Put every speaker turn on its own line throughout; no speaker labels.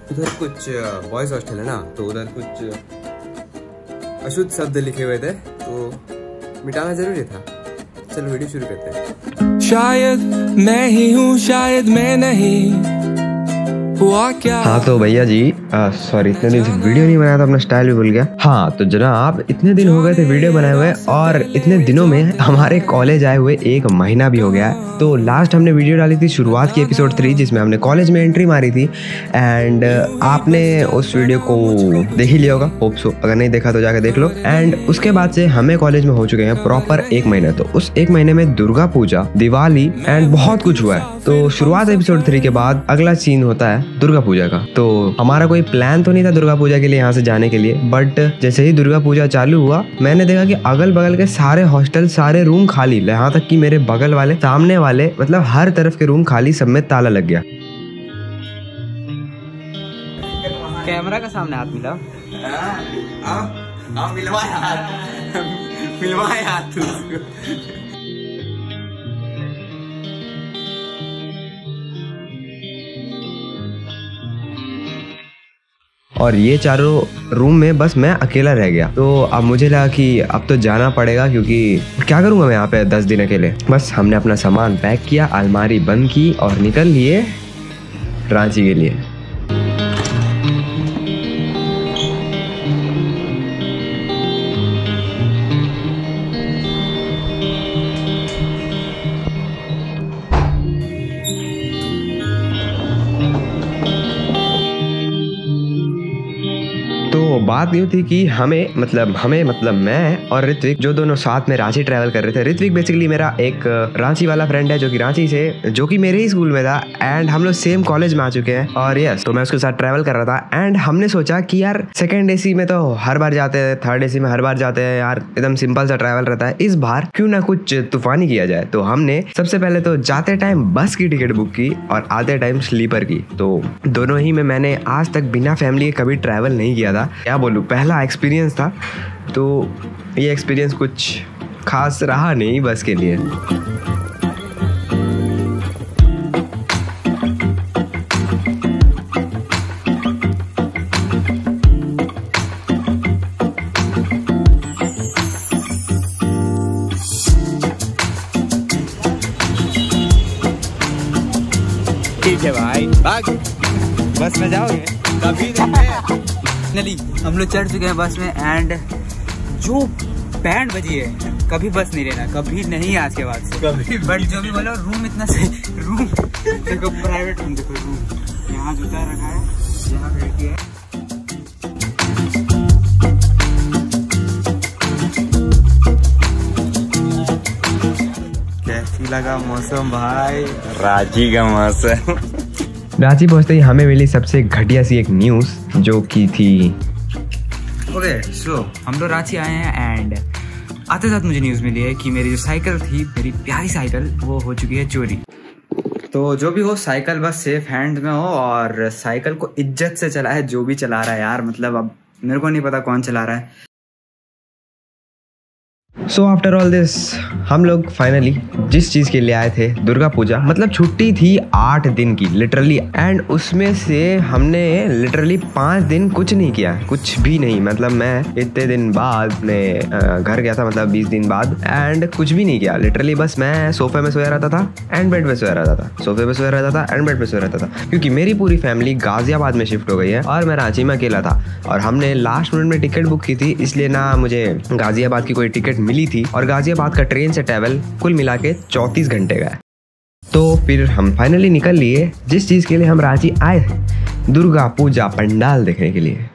उधर कुछ boys hostel है ना, तो उधर कुछ अशुद्ध शब्द लिखे हुए थे, तो मिटाना जरूरी था। चलो वीडियो शुरू करते हैं।
शायद मैं ही हूँ, शायद मैं नहीं हुआ क्या।
हाँ तो भैया जी सॉरी, इतने दिन से वीडियो नहीं बनाया था, अपना स्टाइल भी भूल गया। हाँ तो जनाब, इतने दिन हो गए थे वीडियो बनाए हुए, और इतने दिनों में हमारे कॉलेज आए हुए 1 महीना भी हो गया है। तो लास्ट हमने वीडियो डाली थी शुरुआत की एपिसोड 3, जिसमें हमने कॉलेज में एंट्री मारी थी। एंड आपने उस वीडियो को देख ही लिया होगा, होप सो। अगर नहीं देखा तो जाकर देख लो। एंड उसके बाद से हमें कॉलेज में हो चुके हैं प्रॉपर 1 महीना। तो उस 1 महीने में दुर्गा पूजा, दिवाली एंड बहुत कुछ हुआ है। तो शुरुआत एपिसोड 3 के बाद अगला सीन होता है दुर्गा पूजा का। तो हमारा कोई प्लान तो नहीं था दुर्गा पूजा के लिए यहाँ से जाने के लिए, बट जैसे ही दुर्गा पूजा चालू हुआ, मैंने देखा कि अगल बगल के सारे हॉस्टल, सारे रूम खाली, यहाँ तक कि मेरे बगल वाले, सामने वाले, मतलब हर तरफ के रूम खाली, सब में ताला लग गया।
कैमरा का सामने हाथ मिला,
मिलवा यार तू।
और ये चारों रूम में बस मैं अकेला रह गया। तो अब मुझे लगा कि अब तो जाना पड़ेगा, क्योंकि क्या करूँगा मैं यहाँ पे 10 दिन अकेले। बस हमने अपना सामान पैक किया, अलमारी बंद की और निकल लिए रांची के लिए। तो बात यूँ थी कि हमें मतलब मैं और ऋत्विक, जो दोनों साथ में रांची ट्रैवल कर रहे थे। ऋत्विक बेसिकली मेरा एक रांची वाला फ्रेंड है, जो कि रांची से, जो कि मेरे ही स्कूल में था। एंड हम लोग सेम कॉलेज में आ चुके हैं। और यस, तो मैं उसके साथ ट्रैवल कर रहा था। एंड हमने सोचा कि यार सेकंड एसी में तो हर बार जाते हैं, थर्ड एसी में हर बार जाते हैं यार, एकदम सिंपल सा ट्रैवल रहता है। इस बार क्यों ना कुछ तूफानी किया जाए। तो हमने सबसे पहले तो जाते टाइम बस की टिकट बुक की और आते टाइम स्लीपर की। तो दोनों ही में मैंने आज तक बिना फैमिली के कभी ट्रैवल नहीं किया था। क्या बोलूँ, पहला एक्सपीरियंस था। तो ये एक्सपीरियंस कुछ खास रहा नहीं बस के लिए।
ठीक है भाई, भाग। बस में जाओगे? कभी नहीं। फाइनली हम लोग चढ़ चुके हैं बस में। एंड जो बैंड बजी है, कभी बस नहीं लेना, कभी नहीं आज के बाद से कभी। बट जो भी बोलो, रूम इतना सही, रूम देखो, प्राइवेट रूम देखो, रूम यहाँ जूता रखा है, यहाँ खिड़की है। कैसी लगा मौसम भाई? रांची का मौसम।
रांची पहुंचते ही हमें मिली सबसे घटिया सी एक न्यूज़, जो की थी
ओके सो हम लोग रांची आए हैं। एंड आते साथ मुझे न्यूज़ मिली है कि मेरी जो साइकिल थी, मेरी प्यारी साइकिल, वो हो चुकी है चोरी। तो जो भी हो, साइकिल बस सेफ हैंड में हो और साइकिल को इज्जत से चलाए जो भी चला रहा है यार। मतलब अब मेरे को नहीं पता कौन चला रहा है।
सो आफ्टर ऑल दिस, हम लोग फाइनली जिस चीज़ के लिए आए थे, दुर्गा पूजा, मतलब छुट्टी थी 8 दिन की लिटरली। एंड उसमें से हमने लिटरली 5 दिन कुछ नहीं किया, कुछ भी नहीं। मतलब मैं इतने दिन बाद अपने घर गया था, मतलब 20 दिन बाद। एंड कुछ भी नहीं किया लिटरली, बस मैं सोफे में सोया रहता था एंड बेड पे सोया रहता था, सोफे पे सोया रहता था एंड बेड पे सोया रहता था। क्योंकि मेरी पूरी फैमिली गाजियाबाद में शिफ्ट हो गई है और मैं रांची में अकेला था। और हमने लास्ट मिनट में टिकट बुक की थी, इसलिए ना मुझे गाजियाबाद की कोई टिकट मिली थी। और गाजियाबाद का ट्रेन से ट्रैवल कुल मिला के 34 घंटे का है। तो फिर हम फाइनली निकल लिए जिस चीज़ के लिए हम रांची आए थे, दुर्गा पूजा पंडाल देखने के लिए।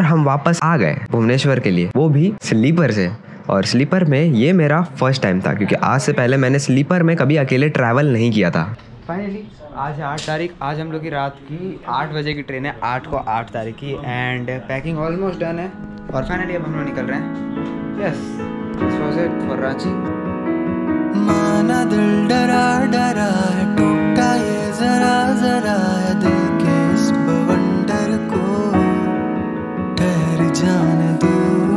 और हम वापस आ गए भुवनेश्वर के लिए, वो भी स्लीपर से। और स्लीपर में ये मेरा फर्स्ट टाइम था, क्योंकि आज से पहले मैंने स्लीपर में कभी अकेले ट्रैवल नहीं किया था।
फाइनली आज है 8 तारीख। आज हम लोग की रात की 8 बजे की ट्रेन है, 8 को 8 तारीख की। एंड पैकिंग ऑलमोस्ट डन है और फाइनली अब हम लोग निकल रहे हैं। Yes, this was it for Ranchi.
माना दिल डरा डरा है, टूटा ये जरा जरा है, दिल के इस बवंडर को ठहर जाने दो।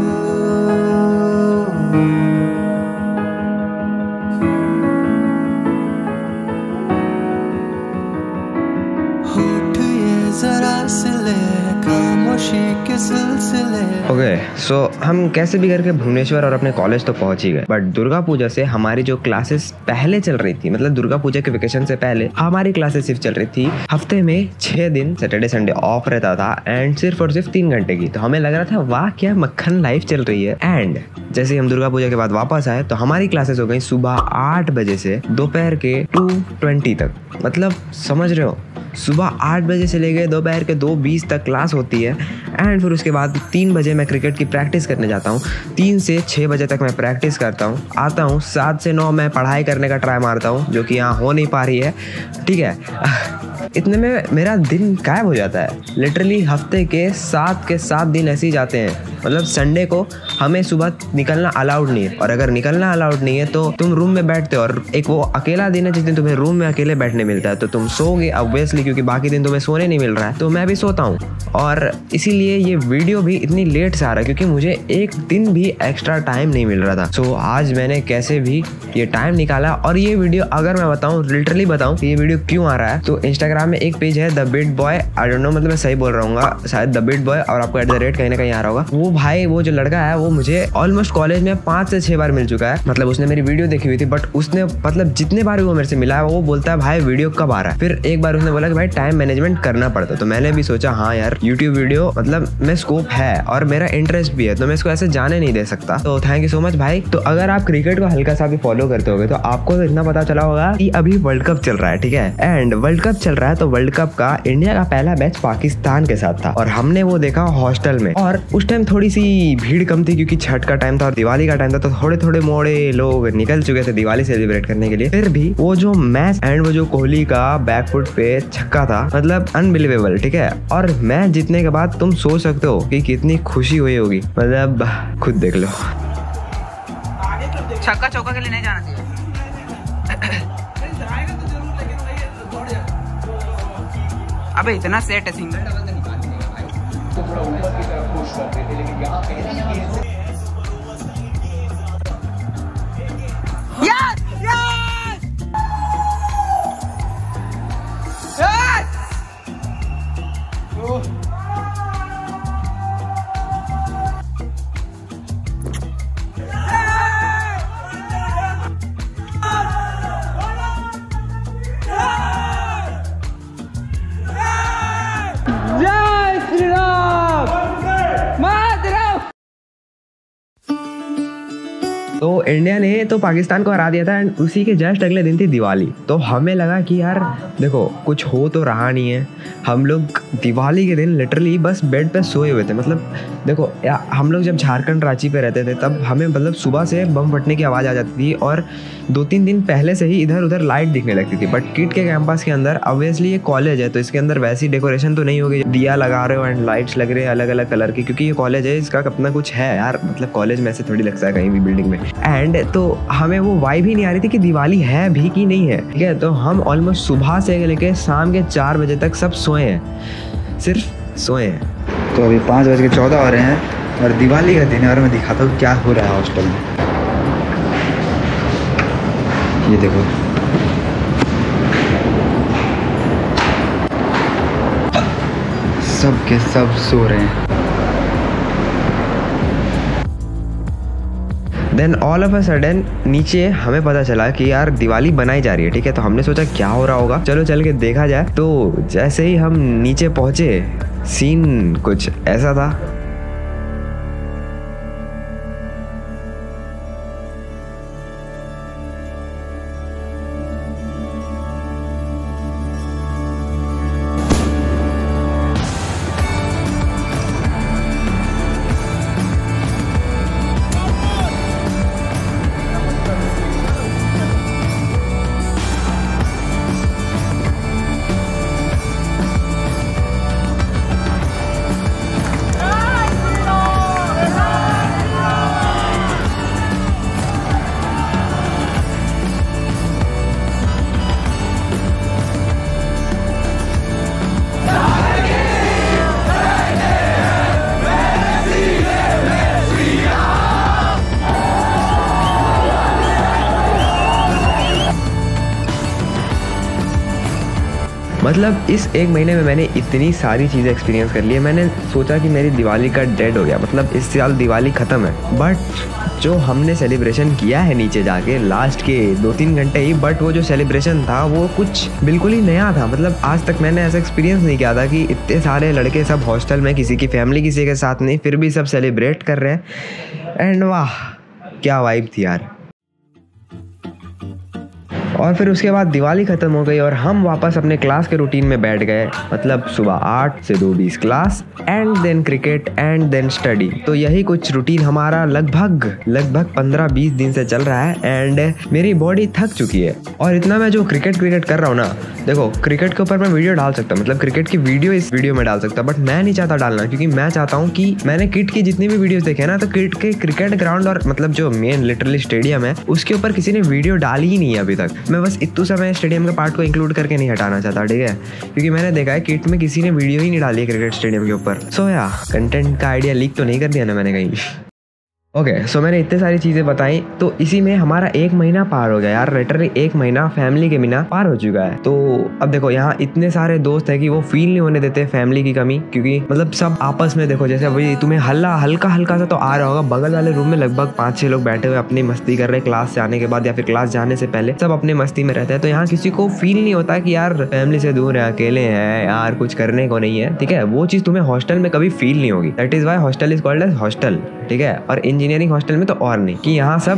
होठ ये जरा सिले, खामोशी के सिलसिले।
ओके, सो हम कैसे भी करके भुवनेश्वर और अपने कॉलेज तो पहुंच ही गए। बट दुर्गा पूजा से हमारी जो क्लासेस पहले चल रही थी, मतलब दुर्गा पूजा के वेकेशन से पहले हमारी क्लासेस सिर्फ चल रही थी हफ्ते में 6 दिन, सैटरडे संडे ऑफ रहता था एंड सिर्फ और सिर्फ 3 घंटे की। तो हमें लग रहा था वाह क्या मक्खन लाइफ चल रही है। एंड जैसे ही हम दुर्गा पूजा के बाद वापस आए तो हमारी क्लासेस हो गई सुबह 8 बजे से दोपहर के 2:20 तक। मतलब समझ रहे हो, सुबह 8 बजे से लेके दोपहर के 2:20 तक क्लास होती है। एंड फिर उसके बाद 3 बजे मैं क्रिकेट की प्रैक्टिस करने जाता हूँ। 3 से 6 बजे तक मैं प्रैक्टिस करता हूँ, आता हूँ 7 से 9 मैं पढ़ाई करने का ट्राई मारता हूँ, जो कि यहाँ हो नहीं पा रही है। ठीक है, इतने में मेरा दिन गायब हो जाता है। लिटरली हफ्ते के 7 दिन ऐसे ही जाते हैं। मतलब संडे को हमें सुबह निकलना अलाउड नहीं है, और अगर निकलना अलाउड नहीं है तो तुम रूम में बैठते हो। और एक वो अकेला दिन है जिस दिन तुम्हें रूम में अकेले बैठने मिलता है, तो तुम सोओगे ऑब्वियसली, क्योंकि बाकी दिन तुम्हें सोने नहीं मिल रहा है। तो मैं भी सोता हूँ, और इसीलिए ये वीडियो भी इतनी लेट से आ रहा है, क्योंकि मुझे एक दिन भी एक्स्ट्रा टाइम नहीं मिल रहा था। सो आज मैंने कैसे भी ये टाइम निकाला। और ये वीडियो अगर मैं बताऊँ, लिटरली बताऊँ ये वीडियो क्यों आ रहा है, तो इंस्टाग्राम में एक पेज है the bit boy, I don't know, मतलब मैं सही बोल रहा हूँ शायद, द बिट बॉय, और आपको @ कहीं ना कहीं आ रहा होगा। वो भाई, वो जो लड़का है वो मुझे ऑलमोस्ट कॉलेज में 5 से 6 बार मिल चुका है। मतलब उसने मेरी वीडियो देखी हुई थी, बट उसने मतलब जितने बार वो मेरे से मिला है वो बोलता है भाई वीडियो कब आ रहा है। फिर एक बार उसने बोला कि भाई टाइम मैनेजमेंट करना पड़ता है। तो मैंने भी सोचा हाँ यार, यूट्यूब वीडियो मतलब में स्कोप है और मेरा इंटरेस्ट भी है, तो मैं इसको ऐसे जाने नहीं दे सकता। तो थैंक यू सो मच भाई। तो अगर आप क्रिकेट को हल्का सा भी फॉलो करते होगे तो आपको तो इतना पता चला होगा कि अभी वर्ल्ड कप चल रहा है। ठीक है, एंड वर्ल्ड कप चल रहा है, तो वर्ल्ड कप का इंडिया का पहला मैच पाकिस्तान के साथ था, और हमने वो देखा हॉस्टल में। और उस टाइम थोड़ी सी भीड़ कम थी, क्योंकि छठ का टाइम था और दिवाली का टाइम था, तो थोड़े थोड़े मोड़े लोग निकल चुके थे दिवाली सेलिब्रेट करने के लिए। फिर भी वो जो मैच एंड वो जो कोहली का बैकफुट पे छक्का था, मतलब अनबिलीवेबल। ठीक है, और मैच जीतने के बाद तुम सोच सकते हो कि कितनी खुशी हुई होगी, मतलब खुद देख लो।
छक्का चौका के लिए नहीं जाना चाहिए। अबे इतना सेट है सिंगल डबल तो निकाल देगा भाई। थोड़ा ऊपर की तरफ पुश करते थे, लेकिन यहाँ पे यस यस यस
तो इंडिया ने तो पाकिस्तान को हरा दिया था, एंड उसी के जस्ट अगले दिन थी दिवाली। तो हमें लगा कि यार देखो कुछ हो तो रहा नहीं है। हम लोग दिवाली के दिन लिटरली बस बेड पे सोए हुए थे। मतलब देखो हम लोग जब झारखंड रांची पे रहते थे तब हमें मतलब सुबह से बम फटने की आवाज़ आ जाती थी, और 2-3 दिन पहले से ही इधर उधर लाइट दिखने लगती थी। बट किट के कैंपस के अंदर ऑब्वियसली ये कॉलेज है, तो इसके अंदर वैसी डेकोरेशन तो नहीं होगी, दिया लगा रहे हो एंड लाइट्स लग रहे हैं अलग अलग कलर की, क्योंकि ये कॉलेज है, इसका अपना कुछ है यार। मतलब कॉलेज में ऐसे थोड़ी लगता है कहीं भी बिल्डिंग में। एंड तो हमें वो वाइब ही नहीं आ रही थी कि दिवाली है भी कि नहीं है। ठीक है, तो हम ऑलमोस्ट सुबह से लेके शाम के 4 बजे तक सब सोए हैं, सिर्फ सोए हैं।
तो अभी 5:14 हो रहे हैं और दिवाली का दिन है, और मैं दिखाता हूँ क्या हो रहा है हॉस्टल में। ये देखो, सब के सब सो रहे हैं।
Then all of a sudden नीचे हमें पता चला कि यार दिवाली बनाई जा रही है। ठीक है, तो हमने सोचा क्या हो रहा होगा, चलो चल के देखा जाए। तो जैसे ही हम नीचे पहुंचे सीन कुछ ऐसा था। मतलब इस एक महीने में मैंने इतनी सारी चीज़ें एक्सपीरियंस कर ली है। मैंने सोचा कि मेरी दिवाली का डेड हो गया, मतलब इस साल दिवाली ख़त्म है, बट जो हमने सेलिब्रेशन किया है नीचे जाके लास्ट के 2-3 घंटे ही, बट वो जो सेलिब्रेशन था वो कुछ बिल्कुल ही नया था। मतलब आज तक मैंने ऐसा एक्सपीरियंस नहीं किया था कि इतने सारे लड़के सब हॉस्टल में, किसी की फैमिली किसी के साथ नहीं, फिर भी सब सेलिब्रेट कर रहे हैं। एंड वाह क्या वाइब थी यार। और फिर उसके बाद दिवाली ख़त्म हो गई और हम वापस अपने क्लास के रूटीन में बैठ गए। मतलब सुबह 8 से 2:20 class and then cricket and then study. तो यही कुछ रूटीन हमारा लगभग 15-20 दिन से चल रहा है एंड मेरी बॉडी थक चुकी है। और इतना मैं जो क्रिकेट कर रहा हूँ ना, देखो क्रिकेट के ऊपर मैं वीडियो डाल सकता, मतलब क्रिकेट की वीडियो इस वीडियो में डाल सकता, बट मैं नहीं चाहता डालना, क्योंकि मैं चाहता हूँ कि मैंने किट की जितनी भी वीडियोस देखे ना, तो किट के क्रिकेट ग्राउंड और मतलब जो मेन लिटरली स्टेडियम है उसके ऊपर किसी ने वीडियो डाली ही नहीं है अभी तक। मैं बस इतू सा मैं स्टेडियम के पार्ट को इंक्लूड करके नहीं हटाना चाहता, ठीक है, क्योंकि मैंने देखा है किट में किसी ने वीडियो ही नहीं डाली है क्रिकेट स्टेडियम के ऊपर। सो या कंटेंट का आइडिया लीक तो नहीं कर दिया ना मैंने कहीं। ओके, सो मैंने इतने सारी चीज़ें बताई, तो इसी में हमारा 1 महीना पार हो गया यार। लिटरली 1 महीना फैमिली के बिना पार हो चुका है। तो अब देखो यहाँ इतने सारे दोस्त हैं कि वो फील नहीं होने देते फैमिली की कमी, क्योंकि मतलब सब आपस में, देखो जैसे अभी तुम्हें हल्का सा तो आ रहा होगा, बगल वाले रूम में लगभग 5-6 लोग बैठे हुए अपनी मस्ती कर रहे हैं क्लास से आने के बाद या फिर क्लास जाने से पहले, सब अपने मस्ती में रहते हैं। तो यहाँ किसी को फील नहीं होता कि यार फैमिली से दूर है, अकेले हैं यार, कुछ करने को नहीं है, ठीक है। वो चीज़ तुम्हें हॉस्टल में कभी फील नहीं होगी। That is why hostel is called as hostel, ठीक है। और इंजीनियरिंग हॉस्टल में तो और नहीं, कि यहाँ सब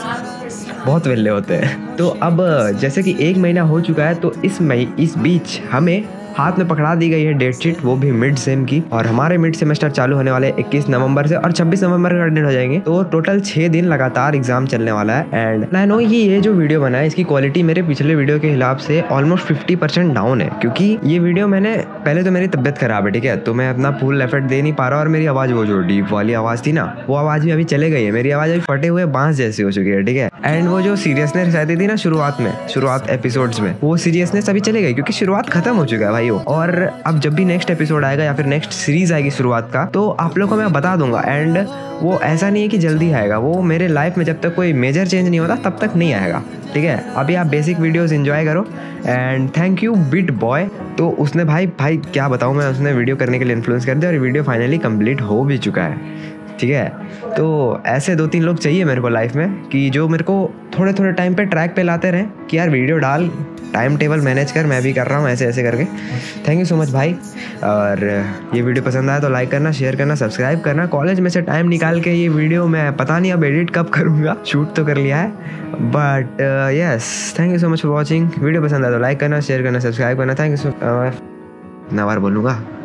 बहुत वेले होते हैं। तो अब जैसे कि 1 महीना हो चुका है, तो इस बीच हमें हाथ में पकड़ा दी गई है डेट शीट, वो भी मिड सेम की। और हमारे मिड सेमेस्टर चालू होने वाले 21 नवंबर से और 26 नवंबर का एडमिट हो जाएंगे। तो टोटल 6 दिन लगातार एग्जाम चलने वाला है। एंड आई नो ये जो वीडियो बना है इसकी क्वालिटी मेरे पिछले वीडियो के हिसाब से ऑलमोस्ट 50% डाउन है, क्योंकि ये वीडियो मैंने पहले तो मेरी तबियत खराब है, ठीक है, तो मैं अपना फुल एफर्ट दे नहीं पा रहा। और मेरी आवाज़, वो जो डीप वाली आवाज़ थी ना, वो आवाज़ भी अभी चले गई है। मेरी आवाज़ अभी फटे हुए बांस जैसी हो चुकी है, ठीक है। एंड वो जो सीरियसनेस रहती थी ना शुरुआत एपिसोड्स में, वो सीरियसनेस अभी चले गई, क्योंकि शुरुआत खत्म हो चुका है भाई। और अब जब भी नेक्स्ट एपिसोड आएगा या फिर नेक्स्ट सीरीज आएगी शुरुआत का, तो आप लोगों को मैं बता दूंगा। एंड वो ऐसा नहीं है कि जल्दी आएगा, वो मेरे लाइफ में जब तक कोई मेजर चेंज नहीं होता तब तक नहीं आएगा, ठीक है। अभी आप बेसिक वीडियोस एंजॉय करो। And thank you bit boy. तो उसने भाई क्या बताऊँ मैं, उसने वीडियो करने के लिए इन्फ्लुएंस कर दिया और वीडियो फाइनली कंप्लीट हो भी चुका है, ठीक है। तो ऐसे 2-3 लोग चाहिए मेरे को लाइफ में, कि जो मेरे को थोड़े टाइम पे ट्रैक पे लाते रहें कि यार वीडियो डाल, टाइम टेबल मैनेज कर, मैं भी कर रहा हूँ ऐसे करके। थैंक यू सो मच भाई। और ये वीडियो पसंद आया तो लाइक करना, शेयर करना, सब्सक्राइब करना। कॉलेज में से टाइम निकाल के ये वीडियो मैं पता नहीं अब एडिट कब करूँगा, शूट तो कर लिया है, but yes, thank you so much for watching. Video पसंद आया तो लाइक करना, शेयर करना, सब्सक्राइब करना। थैंक यू सो, 9 बार बोलूँगा।